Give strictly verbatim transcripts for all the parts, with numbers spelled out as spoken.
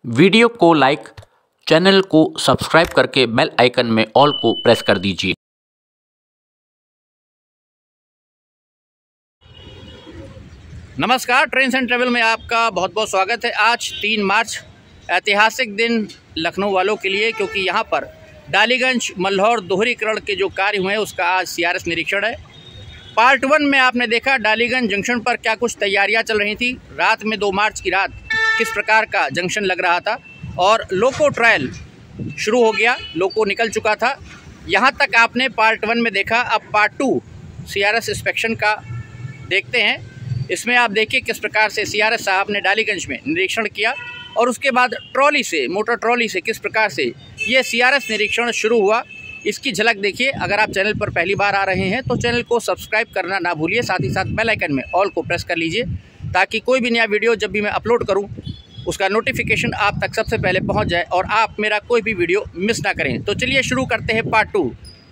Video को like, channel को subscribe करके बेल आइकन में ऑल को प्रेस कर दीजिए। नमस्कार, ट्रेन्स एंड ट्रेवल में आपका बहुत बहुत स्वागत है। आज तीन मार्च ऐतिहासिक दिन लखनऊ वालों के लिए, क्योंकि यहाँ पर डालीगंज मल्हौर दोहरीकरण के जो कार्य हुए हैं उसका आज सीआरएस निरीक्षण है। पार्ट वन में आपने देखा डालीगंज जंक्शन पर क्या कुछ तैयारियां चल रही थी। रात में दो मार्च की रात किस प्रकार का जंक्शन लग रहा था और लोको ट्रायल शुरू हो गया, लोको निकल चुका था। यहाँ तक आपने पार्ट वन में देखा। अब पार्ट टू सीआरएस इंस्पेक्शन का देखते हैं। इसमें आप देखिए किस प्रकार से सीआरएस साहब ने डालीगंज में निरीक्षण किया और उसके बाद ट्रॉली से, मोटर ट्रॉली से किस प्रकार से ये सीआरएस निरीक्षण शुरू हुआ, इसकी झलक देखिए। अगर आप चैनल पर पहली बार आ रहे हैं तो चैनल को सब्सक्राइब करना ना भूलिए, साथ ही साथ बेल आइकन में ऑल को प्रेस कर लीजिए, ताकि कोई भी नया वीडियो जब भी मैं अपलोड करूं उसका नोटिफिकेशन आप तक सबसे पहले पहुंच जाए और आप मेरा कोई भी वीडियो मिस ना करें। तो चलिए शुरू करते हैं पार्ट टू।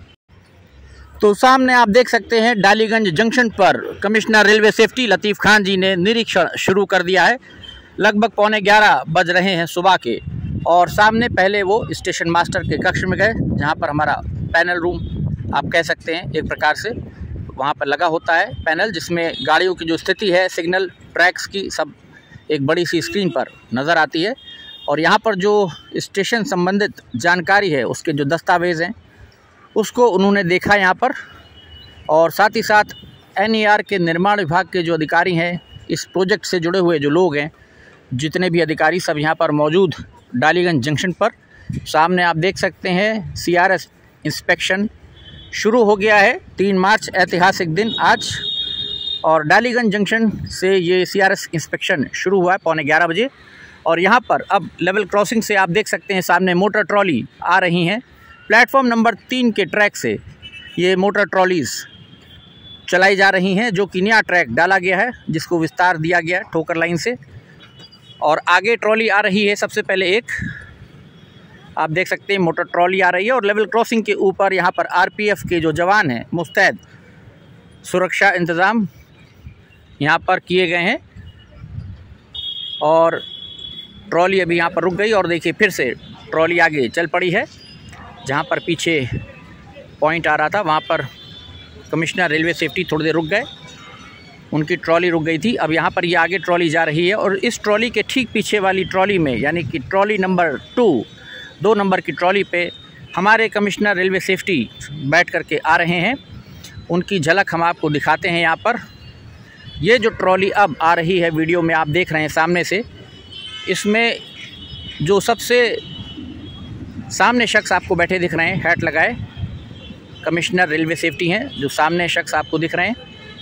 तो सामने आप देख सकते हैं डालीगंज जंक्शन पर commissioner railway safety Latif Khan ji ने निरीक्षण शुरू कर दिया है। लगभग पौने ग्यारह बज रहे हैं सुबह के, और सामने पहले वो स्टेशन मास्टर के कक्ष में गए, जहां पर हमारा पैनल रूम आप कह सकते हैं एक प्रकार से, वहां पर लगा होता है पैनल, जिसमें गाड़ियों की जो स्थिति है, सिग्नल, ट्रैक्स की सब एक बड़ी सी स्क्रीन पर नज़र आती है। और यहाँ पर जो स्टेशन संबंधित जानकारी है, उसके जो दस्तावेज़ हैं उसको उन्होंने देखा यहाँ पर। और साथ ही साथ एनईआर के निर्माण विभाग के जो अधिकारी हैं, इस प्रोजेक्ट से जुड़े हुए जो लोग हैं, जितने भी अधिकारी सब यहाँ पर मौजूद डालीगंज जंक्शन पर। सामने आप देख सकते हैं सीआरएस इंस्पेक्शन शुरू हो गया है। तीन मार्च ऐतिहासिक दिन आज, और डालीगंज जंक्शन से ये सीआरएस इंस्पेक्शन शुरू हुआ है पौने ग्यारह बजे। और यहाँ पर अब लेवल क्रॉसिंग से आप देख सकते हैं सामने मोटर ट्रॉली आ रही हैं। प्लेटफॉर्म नंबर तीन के ट्रैक से ये मोटर ट्रॉलीज़ चलाई जा रही हैं, जो कि नया ट्रैक डाला गया है, जिसको विस्तार दिया गया है ठोकर लाइन से। और आगे ट्रॉली आ रही है, सबसे पहले एक आप देख सकते हैं मोटर ट्रॉली आ रही है। और लेवल क्रॉसिंग के ऊपर यहाँ पर आरपीएफ के जो जवान हैं, मुस्तैद सुरक्षा इंतज़ाम यहाँ पर किए गए हैं। और ट्रॉली अभी यहाँ पर रुक गई, और देखिए फिर से ट्रॉली आगे चल पड़ी है। जहाँ पर पीछे पॉइंट आ रहा था वहाँ पर कमिश्नर रेलवे सेफ्टी थोड़ी देर रुक गए, उनकी ट्रॉली रुक गई थी। अब यहाँ पर ये यह आगे ट्रॉली जा रही है, और इस ट्रॉली के ठीक पीछे वाली ट्रॉली में, यानी कि ट्रॉली नंबर टू, दो नंबर की ट्रॉली पे हमारे कमिश्नर रेलवे सेफ्टी बैठ करके आ रहे हैं। उनकी झलक हम आपको दिखाते हैं। यहाँ पर ये जो ट्रॉली अब आ रही है, वीडियो में आप देख रहे हैं सामने से, इसमें जो सबसे सामने शख्स आपको बैठे दिख रहे हैं, हैट लगाए, कमिश्नर रेलवे सेफ्टी हैं। जो सामने शख्स आपको दिख रहे हैं,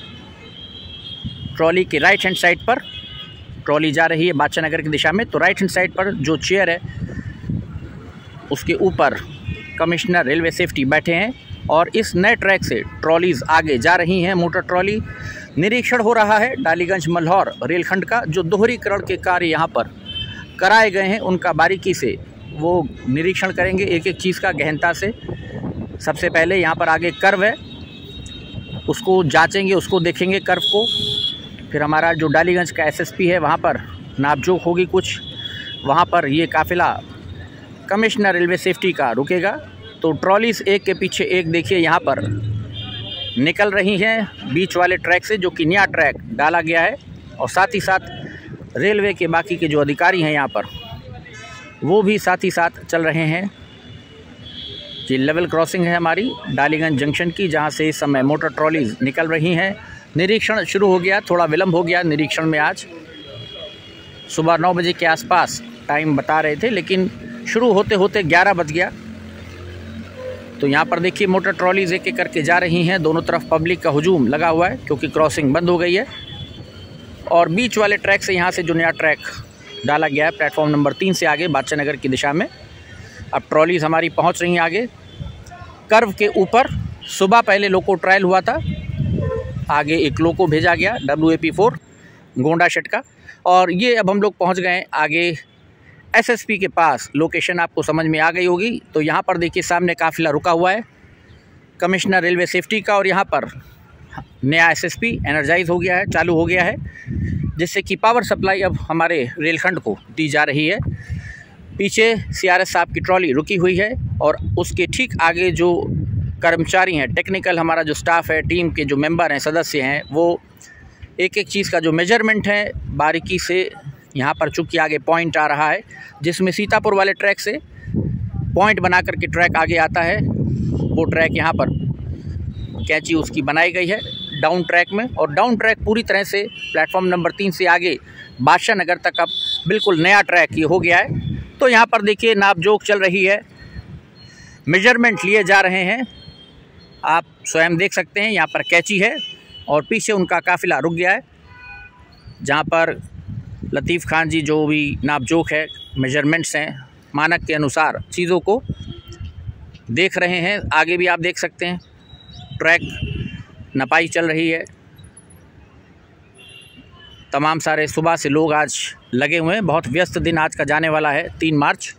ट्रॉली के राइट हैंड साइड पर ट्रॉली जा रही है बादशाह नगर की दिशा में। तो राइट हैंड साइड पर जो चेयर है उसके ऊपर कमिश्नर रेलवे सेफ्टी बैठे हैं, और इस नए ट्रैक से ट्रॉलीज़ आगे जा रही हैं। मोटर ट्रॉली निरीक्षण हो रहा है डालीगंज मल्हौर रेलखंड का। जो दोहरीकरण के कार्य यहाँ पर कराए गए हैं, उनका बारीकी से वो निरीक्षण करेंगे, एक एक चीज़ का गहनता से। सबसे पहले यहाँ पर आगे कर्व है, उसको जांचेंगे, उसको देखेंगे कर्व को। फिर हमारा जो डालीगंज का एसएसपी है, वहाँ पर नापजोक होगी कुछ, वहाँ पर ये काफ़िला कमिश्नर रेलवे सेफ्टी का रुकेगा। तो ट्रॉलीज़ एक के पीछे एक देखिए यहाँ पर निकल रही हैं बीच वाले ट्रैक से, जो कि नया ट्रैक डाला गया है। और साथ ही साथ रेलवे के बाकी के जो अधिकारी हैं यहाँ पर, वो भी साथ ही साथ चल रहे हैं। ये लेवल क्रॉसिंग है हमारी डालीगंज जंक्शन की, जहाँ से इस समय मोटर ट्रॉलीज़ निकल रही हैं। निरीक्षण शुरू हो गया, थोड़ा विलम्ब हो गया निरीक्षण में। आज सुबह नौ बजे के आसपास टाइम बता रहे थे, लेकिन शुरू होते होते ग्यारह बज गया। तो यहाँ पर देखिए मोटर ट्रॉलीज़ एक एक करके जा रही हैं। दोनों तरफ पब्लिक का हुजूम लगा हुआ है, क्योंकि क्रॉसिंग बंद हो गई है। और बीच वाले ट्रैक से यहाँ से जो नया ट्रैक डाला गया है, प्लेटफॉर्म नंबर तीन से आगे बादशाह नगर की दिशा में, अब ट्रॉलीज़ हमारी पहुँच रही हैं आगे कर्व के ऊपर। सुबह पहले लोको ट्रायल हुआ था, आगे एक लोको भेजा गया W A P four Gonda shed का। और ये अब हम लोग पहुँच गए आगे एसएसपी के पास। लोकेशन आपको समझ में आ गई होगी। तो यहाँ पर देखिए सामने काफ़िला रुका हुआ है कमिश्नर रेलवे सेफ्टी का, और यहाँ पर नया एसएसपी एनर्जाइज हो गया है, चालू हो गया है, जिससे कि पावर सप्लाई अब हमारे रेलखंड को दी जा रही है। पीछे सीआरएस साहब की ट्रॉली रुकी हुई है और उसके ठीक आगे जो कर्मचारी हैं, टेक्निकल हमारा जो स्टाफ है, टीम के जो मेंबर हैं, सदस्य हैं, वो एक एक चीज़ का जो मेजरमेंट है बारीकी से यहाँ पर चूँकि आगे पॉइंट आ रहा है, जिसमें सीतापुर वाले ट्रैक से पॉइंट बना करके ट्रैक आगे आता है, वो ट्रैक यहाँ पर कैंची उसकी बनाई गई है डाउन ट्रैक में। और डाउन ट्रैक पूरी तरह से प्लेटफॉर्म नंबर तीन से आगे बादशाह नगर तक अब बिल्कुल नया ट्रैक ये हो गया है। तो यहाँ पर देखिए नापजोख चल रही है, मेजरमेंट लिए जा रहे हैं, आप स्वयं देख सकते हैं। यहाँ पर कैंची है और पीछे उनका काफ़िला रुक गया है, जहाँ पर लतीफ़ खान जी जो भी नापजोख है, मेजरमेंट्स हैं, मानक के अनुसार चीज़ों को देख रहे हैं। आगे भी आप देख सकते हैं ट्रैक नपाई चल रही है। तमाम सारे सुबह से लोग आज लगे हुए हैं, बहुत व्यस्त दिन आज का जाने वाला है, तीन मार्च।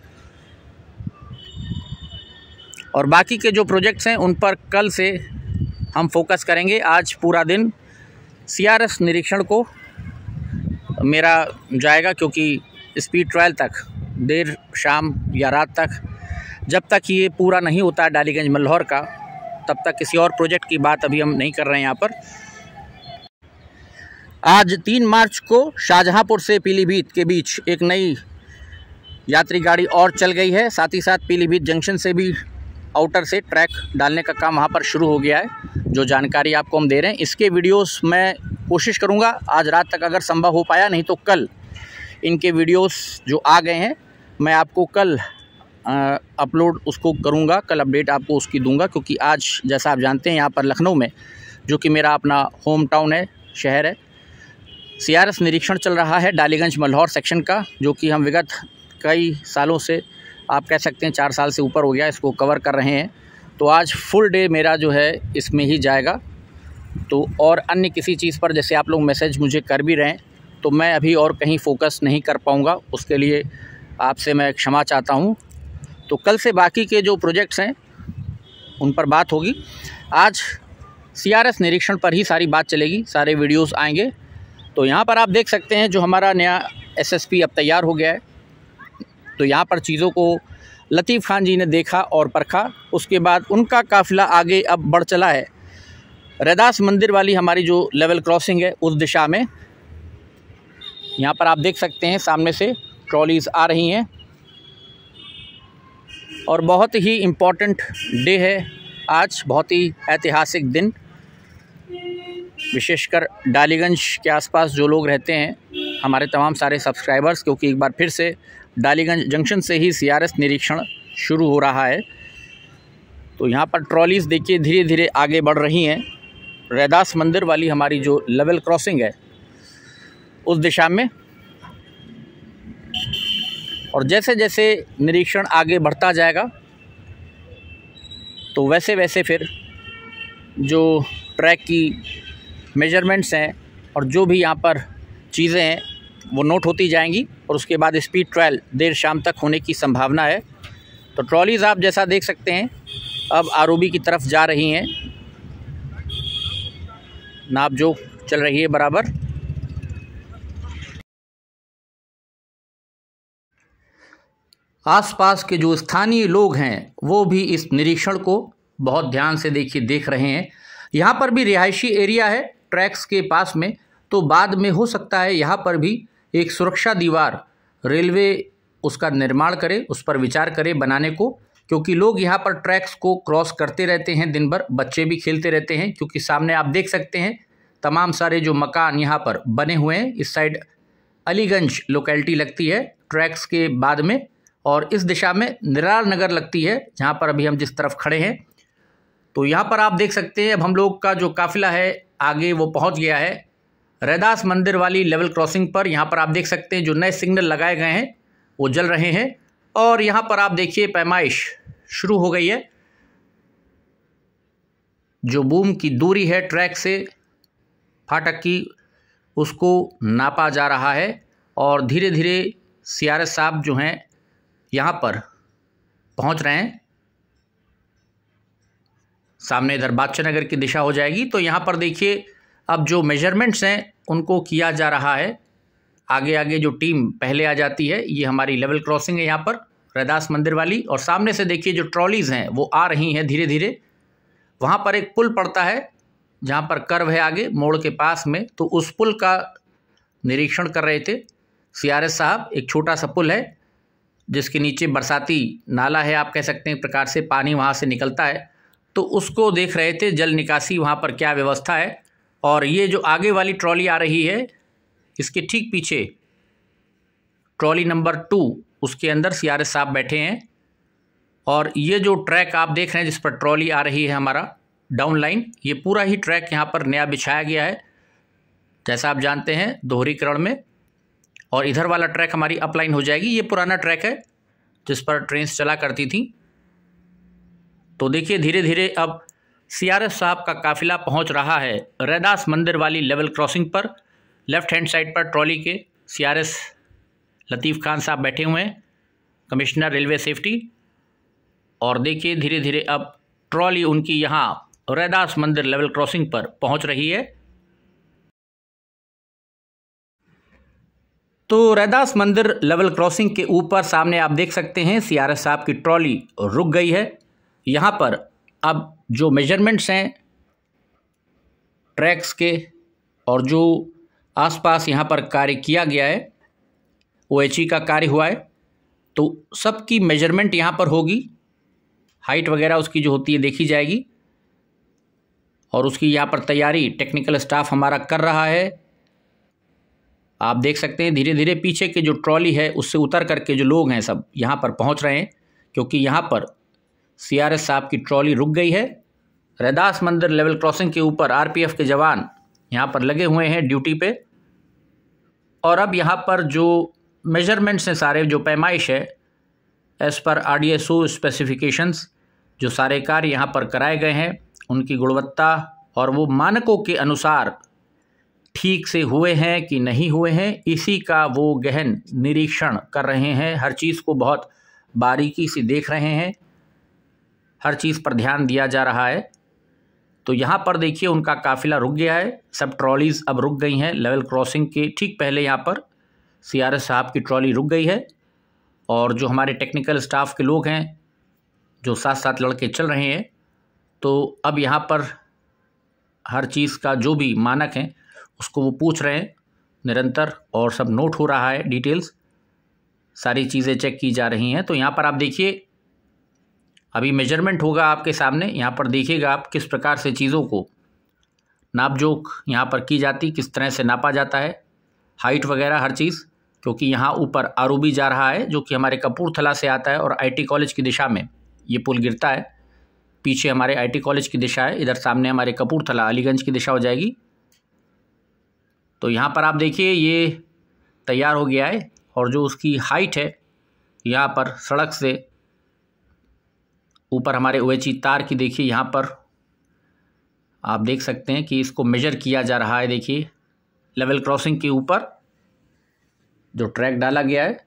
और बाकी के जो प्रोजेक्ट्स हैं उन पर कल से हम फोकस करेंगे। आज पूरा दिन सीआरएस निरीक्षण को मेरा जाएगा, क्योंकि स्पीड ट्रायल तक देर शाम या रात तक, जब तक ये पूरा नहीं होता डालीगंज मल्हौर का, तब तक किसी और प्रोजेक्ट की बात अभी हम नहीं कर रहे हैं यहाँ पर। आज तीन मार्च को शाहजहांपुर से पीलीभीत के बीच एक नई यात्री गाड़ी और चल गई है। साथ ही साथ पीलीभीत जंक्शन से भी आउटर से ट्रैक डालने का काम वहाँ पर शुरू हो गया है, जो जानकारी आपको हम दे रहे हैं। इसके वीडियोस मैं कोशिश करूँगा आज रात तक, अगर संभव हो पाया, नहीं तो कल इनके वीडियोस जो आ गए हैं मैं आपको कल आ, अपलोड उसको करूँगा, कल अपडेट आपको उसकी दूंगा। क्योंकि आज जैसा आप जानते हैं यहाँ पर लखनऊ में, जो कि मेरा अपना होम टाउन है, शहर है, सीआरएस निरीक्षण चल रहा है डालीगंज मल्हौर सेक्शन का, जो कि हम विगत कई सालों से, आप कह सकते हैं चार साल से ऊपर हो गया, इसको कवर कर रहे हैं। तो आज फुल डे मेरा जो है इसमें ही जाएगा। तो और अन्य किसी चीज़ पर जैसे आप लोग मैसेज मुझे कर भी रहे हैं, तो मैं अभी और कहीं फोकस नहीं कर पाऊँगा, उसके लिए आपसे मैं क्षमा चाहता हूँ। तो कल से बाकी के जो प्रोजेक्ट्स हैं उन पर बात होगी। आज सीआरएस निरीक्षण पर ही सारी बात चलेगी, सारे वीडियोस आएंगे। तो यहाँ पर आप देख सकते हैं जो हमारा नया एसएसपी अब तैयार हो गया है। तो यहाँ पर चीज़ों को लतीफ़ खान जी ने देखा और परखा, उसके बाद उनका काफ़िला आगे अब बढ़ चला है रैदास मंदिर वाली हमारी जो लेवल क्रॉसिंग है उस दिशा में। यहाँ पर आप देख सकते हैं सामने से ट्रॉलीज़ आ रही हैं और बहुत ही इम्पॉर्टेंट डे है आज, बहुत ही ऐतिहासिक दिन। विशेषकर डालीगंज के आसपास जो लोग रहते हैं, हमारे तमाम सारे सब्सक्राइबर्स, क्योंकि एक बार फिर से डालीगंज जंक्शन से ही सीआरएस निरीक्षण शुरू हो रहा है। तो यहाँ पर ट्रॉलीज़ देखिए धीरे धीरे आगे बढ़ रही हैं रैदास मंदिर वाली हमारी जो लेवल क्रॉसिंग है उस दिशा में। और जैसे जैसे निरीक्षण आगे बढ़ता जाएगा तो वैसे वैसे फिर जो ट्रैक की मेजरमेंट्स हैं और जो भी यहाँ पर चीज़ें हैं वो नोट होती जाएंगी और उसके बाद स्पीड ट्रायल देर शाम तक होने की संभावना है। तो ट्रॉलीज़ आप जैसा देख सकते हैं अब आरओबी की तरफ जा रही हैं, नापजोख चल रही है बराबर। आसपास के जो स्थानीय लोग हैं वो भी इस निरीक्षण को बहुत ध्यान से देखिए देख रहे हैं। यहाँ पर भी रिहायशी एरिया है ट्रैक्स के पास में, तो बाद में हो सकता है यहाँ पर भी एक सुरक्षा दीवार रेलवे उसका निर्माण करे, उस पर विचार करे बनाने को, क्योंकि लोग यहाँ पर ट्रैक्स को क्रॉस करते रहते हैं दिन भर, बच्चे भी खेलते रहते हैं। क्योंकि सामने आप देख सकते हैं तमाम सारे जो मकान यहाँ पर बने हुए हैं। इस साइड अलीगंज लोकेलिटी लगती है ट्रैक्स के बाद में, और इस दिशा में निराल नगर लगती है जहाँ पर अभी हम जिस तरफ खड़े हैं। तो यहाँ पर आप देख सकते हैं अब हम लोग का जो काफ़िला है आगे वो पहुँच गया है रैदास मंदिर वाली लेवल क्रॉसिंग पर। यहाँ पर आप देख सकते हैं जो नए सिग्नल लगाए गए हैं वो जल रहे हैं और यहाँ पर आप देखिए पैमाइश शुरू हो गई है। जो बूम की दूरी है ट्रैक से फाटक की उसको नापा जा रहा है और धीरे धीरे सीआरएस साहब जो हैं यहाँ पर पहुँच रहे हैं। सामने इधर बादशाह नगर की दिशा हो जाएगी। तो यहाँ पर देखिए अब जो मेजरमेंट्स हैं उनको किया जा रहा है। आगे आगे जो टीम पहले आ जाती है, ये हमारी लेवल क्रॉसिंग है यहाँ पर। रैदास मंदिर वाली, और सामने से देखिए जो ट्रॉलीज़ हैं वो आ रही हैं धीरे धीरे। वहाँ पर एक पुल पड़ता है जहाँ पर कर्व है आगे मोड़ के पास में, तो उस पुल का निरीक्षण कर रहे थे सीआरएस साहब। एक छोटा सा पुल है जिसके नीचे बरसाती नाला है, आप कह सकते हैं, प्रकार से पानी वहाँ से निकलता है, तो उसको देख रहे थे, जल निकासी वहाँ पर क्या व्यवस्था है। और ये जो आगे वाली ट्रॉली आ रही है इसके ठीक पीछे ट्रॉली नंबर टू, उसके अंदर सीआरएस साहब बैठे हैं। और ये जो ट्रैक आप देख रहे हैं जिस पर ट्रॉली आ रही है हमारा डाउन लाइन, ये पूरा ही ट्रैक यहाँ पर नया बिछाया गया है जैसा आप जानते हैं दोहरीकरण में। और इधर वाला ट्रैक हमारी अपलाइन हो जाएगी। ये पुराना ट्रैक है जिस पर ट्रेन्स चला करती थी। तो देखिए धीरे धीरे अब सीआरएस साहब का काफिला पहुंच रहा है रैदास मंदिर वाली लेवल क्रॉसिंग पर। लेफ्ट हैंड साइड पर ट्रॉली के सीआरएस लतीफ़ खान साहब बैठे हुए हैं, कमिश्नर रेलवे सेफ्टी। और देखिए धीरे धीरे अब ट्रॉली उनकी यहाँ रैदास मंदिर लेवल क्रॉसिंग पर पहुंच रही है। तो रैदास मंदिर लेवल क्रॉसिंग के ऊपर सामने आप देख सकते हैं सीआरएस साहब की ट्रॉली रुक गई है। यहाँ पर अब जो मेजरमेंट्स हैं ट्रैक्स के और जो आसपास यहाँ पर कार्य किया गया है, ओएचई का कार्य हुआ है, तो सबकी मेजरमेंट यहाँ पर होगी। हाइट वगैरह उसकी जो होती है देखी जाएगी और उसकी यहाँ पर तैयारी टेक्निकल स्टाफ हमारा कर रहा है। आप देख सकते हैं धीरे धीरे पीछे के जो ट्रॉली है उससे उतर करके जो लोग हैं सब यहाँ पर पहुँच रहे हैं, क्योंकि यहाँ पर सीआरएस साहब की ट्रॉली रुक गई है। रैदास मंदिर लेवल क्रॉसिंग के ऊपर आरपीएफ के जवान यहाँ पर लगे हुए हैं ड्यूटी पे। और अब यहाँ पर जो मेजरमेंट्स हैं सारे, जो पैमाइश है एज़ पर आरडीएसओ स्पेसिफिकेशंस, जो सारे कार्य यहाँ पर कराए गए हैं उनकी गुणवत्ता और वो मानकों के अनुसार ठीक से हुए हैं कि नहीं हुए हैं, इसी का वो गहन निरीक्षण कर रहे हैं। हर चीज़ को बहुत बारीकी से देख रहे हैं, हर चीज़ पर ध्यान दिया जा रहा है। तो यहाँ पर देखिए उनका काफ़िला रुक गया है, सब ट्रॉलीज़ अब रुक गई हैं। लेवल क्रॉसिंग के ठीक पहले यहाँ पर सीआरएस साहब की ट्रॉली रुक गई है और जो हमारे टेक्निकल स्टाफ के लोग हैं जो साथ साथ लड़के चल रहे हैं, तो अब यहाँ पर हर चीज़ का जो भी मानक है उसको वो पूछ रहे हैं निरंतर, और सब नोट हो रहा है, डिटेल्स सारी चीज़ें चेक की जा रही हैं। तो यहाँ पर आप देखिए अभी मेजरमेंट होगा आपके सामने, यहाँ पर देखिएगा आप किस प्रकार से चीज़ों को नाप जोख यहाँ पर की जाती, किस तरह से नापा जाता है, हाइट वगैरह हर चीज़। क्योंकि यहाँ ऊपर आरओबी जा रहा है जो कि हमारे कपूरथला से आता है और आईटी कॉलेज की दिशा में ये पुल गिरता है। पीछे हमारे आईटी कॉलेज की दिशा है, इधर सामने हमारे कपूरथला अलीगंज की दिशा हो जाएगी। तो यहाँ पर आप देखिए ये तैयार हो गया है और जो उसकी हाइट है यहाँ पर सड़क से ऊपर हमारे ओएचई तार की देखिए, यहाँ पर आप देख सकते हैं कि इसको मेजर किया जा रहा है। देखिए लेवल क्रॉसिंग के ऊपर जो ट्रैक डाला गया है,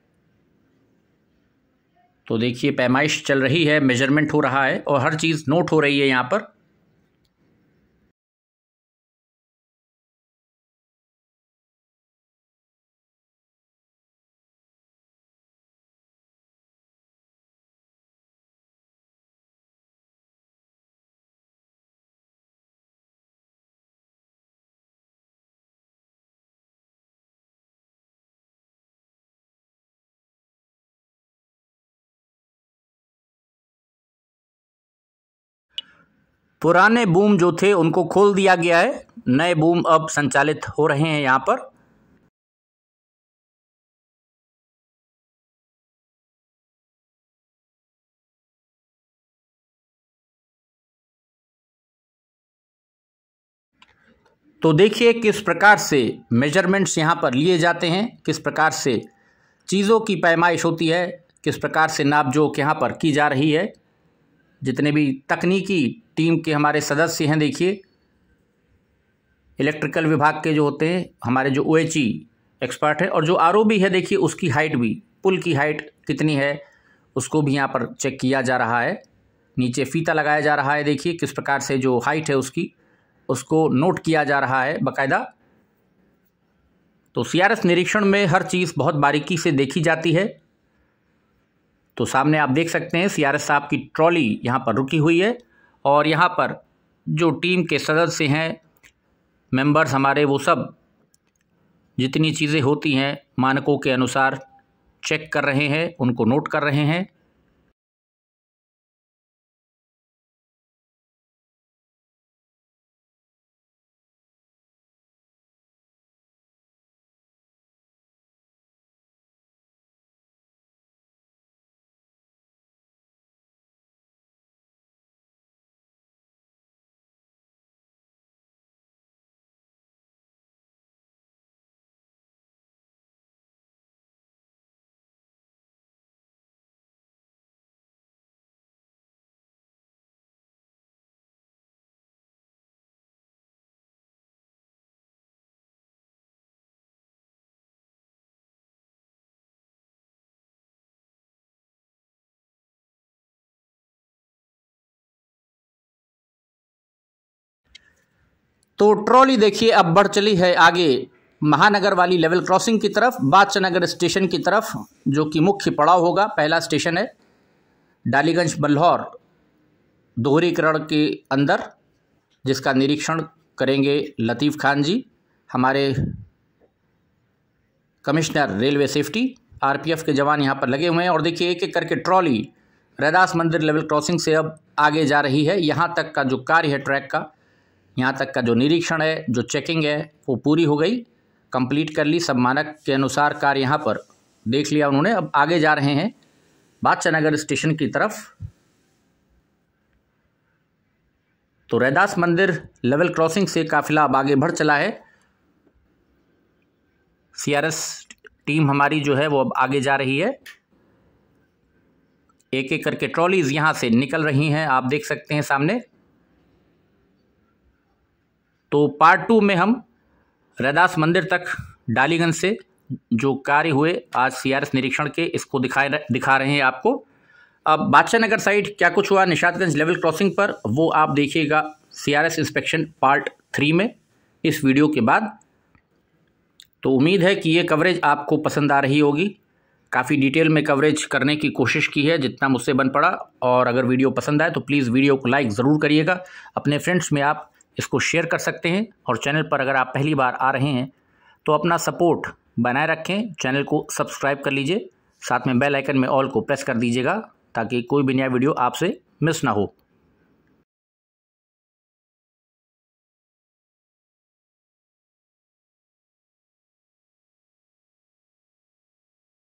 तो देखिए पैमाइश चल रही है, मेजरमेंट हो रहा है और हर चीज़ नोट हो रही है यहाँ पर। पुराने बूम जो थे उनको खोल दिया गया है, नए बूम अब संचालित हो रहे हैं यहाँ पर। तो देखिए किस प्रकार से मेजरमेंट्स यहाँ पर लिए जाते हैं, किस प्रकार से चीज़ों की पैमाइश होती है, किस प्रकार से नाप जोख यहाँ पर की जा रही है। जितने भी तकनीकी टीम के हमारे सदस्य हैं, देखिए इलेक्ट्रिकल विभाग के जो होते हैं हमारे, जो ओएचई एक्सपर्ट है, और जो आरओबी है देखिए उसकी हाइट भी, पुल की हाइट कितनी है उसको भी यहाँ पर चेक किया जा रहा है। नीचे फीता लगाया जा रहा है, देखिए किस प्रकार से जो हाइट है उसकी उसको नोट किया जा रहा है बाकायदा। तो सीआरएस निरीक्षण में हर चीज़ बहुत बारीकी से देखी जाती है। तो सामने आप देख सकते हैं सीआरएस साहब की ट्रॉली यहाँ पर रुकी हुई है और यहाँ पर जो टीम के सदस्य हैं, मेंबर्स हमारे, वो सब जितनी चीज़ें होती हैं मानकों के अनुसार चेक कर रहे हैं, उनको नोट कर रहे हैं। तो ट्रॉली देखिए अब बढ़ चली है आगे महानगर वाली लेवल क्रॉसिंग की तरफ, बादशाह नगर स्टेशन की तरफ, जो कि मुख्य पड़ाव होगा। पहला स्टेशन है डालीगंज मल्हौर दोहरीकरण के अंदर, जिसका निरीक्षण करेंगे लतीफ़ खान जी, हमारे कमिश्नर रेलवे सेफ्टी। आरपीएफ के जवान यहाँ पर लगे हुए हैं और देखिए एक एक करके ट्रॉली रैदास मंदिर लेवल क्रॉसिंग से अब आगे जा रही है। यहाँ तक का जो कार्य है ट्रैक का, यहाँ तक का जो निरीक्षण है, जो चेकिंग है, वो पूरी हो गई, कंप्लीट कर ली। सब मानक के अनुसार कार्य यहाँ पर देख लिया उन्होंने। अब आगे जा रहे हैं बादशाह नगर स्टेशन की तरफ। तो रैदास मंदिर लेवल क्रॉसिंग से काफिला अब आगे बढ़ चला है। सीआरएस टीम हमारी जो है वो अब आगे जा रही है। एक एक करके ट्रॉलीज यहाँ से निकल रही हैं, आप देख सकते हैं सामने। तो पार्ट टू में हम रैदास मंदिर तक डालीगंज से जो कार्य हुए आज सीआरएस निरीक्षण के, इसको दिखाए दिखा रहे हैं आपको। अब बादशाह नगर साइड क्या कुछ हुआ निशातगंज लेवल क्रॉसिंग पर, वो आप देखिएगा सीआरएस इंस्पेक्शन पार्ट थ्री में इस वीडियो के बाद। तो उम्मीद है कि ये कवरेज आपको पसंद आ रही होगी। काफ़ी डिटेल में कवरेज करने की कोशिश की है जितना मुझसे बन पड़ा, और अगर वीडियो पसंद आए तो प्लीज़ वीडियो को लाइक ज़रूर करिएगा। अपने फ्रेंड्स में आप इसको शेयर कर सकते हैं, और चैनल पर अगर आप पहली बार आ रहे हैं तो अपना सपोर्ट बनाए रखें, चैनल को सब्सक्राइब कर लीजिए, साथ में बेल आइकन में ऑल को प्रेस कर दीजिएगा ताकि कोई भी नया वीडियो आपसे मिस ना हो।